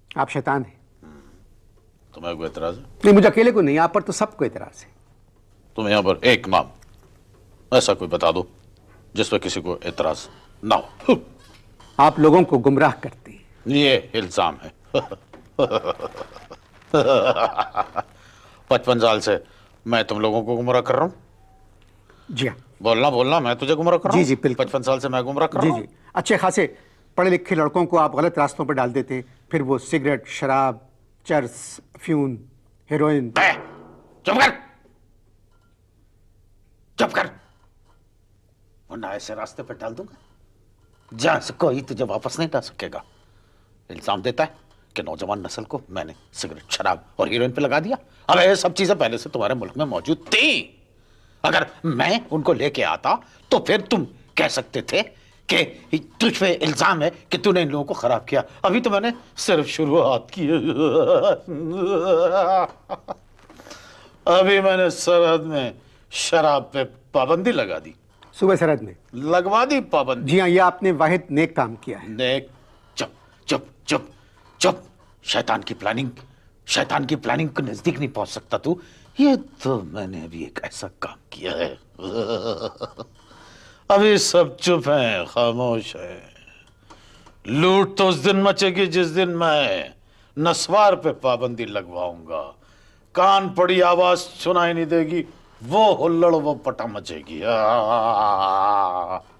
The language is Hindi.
आप शैतान हैं। तुम्हें कोई एतराज है? नहीं, मुझे अकेले को नहीं, आप पर तो सबको एतराज है। तुम यहाँ पर एक नाम ऐसा कोई बता दो जिस पर किसी को एतराज ना हो। आप लोगों को गुमराह करते हैं। ये इल्जाम है। 55 साल से मैं तुम लोगों को गुमराह कर रहा हूँ। जी हाँ। बोलना बोलना, मैं तुझे गुमराह कर रहा हूँ? जी बिल्कुल। 55 साल से मैं गुमराह कर रहा हूँ। जी अच्छे खासे पढ़े लिखे लड़कों को आप गलत रास्तों पर डाल देते, फिर वो सिगरेट, शराब, चर्स, अफ्यून, हेरोइन। चुप कर, चुप कर, वरना ऐसे रास्ते पर डाल दूंगा जहां से कोई तुझे वापस नहीं ला सकेगा। इल्जाम देता है कि नौजवान नस्ल को मैंने सिगरेट, शराब और हीरोइन पे लगा दिया। अब ये सब चीजें पहले से तुम्हारे मुल्क में मौजूद थी। अगर मैं उनको लेके आता तो फिर तुम कह सकते थे कि तुझ पे इल्जाम है कि तूने इन लोगों को खराब किया। अभी तो मैंने सिर्फ शुरुआत की है। अभी मैंने सरहद में शराब पे पाबंदी लगा दी। सुबह सरहद में लगवा दी पाबंदी। जी हाँ, ये आपने वाहिद नेक काम किया है। नेक? चुप चुप चुप चुप। शैतान की प्लानिंग के नजदीक नहीं पहुंच सकता तू। ये तो मैंने अभी एक ऐसा काम किया है। अभी सब चुप हैं, खामोश है। लूट तो उस दिन मचेगी जिस दिन मैं नस्वार पे पाबंदी लगवाऊंगा। कान पड़ी आवाज सुनाई नहीं देगी, वो हुल्लड़ वो पटा मचेगी।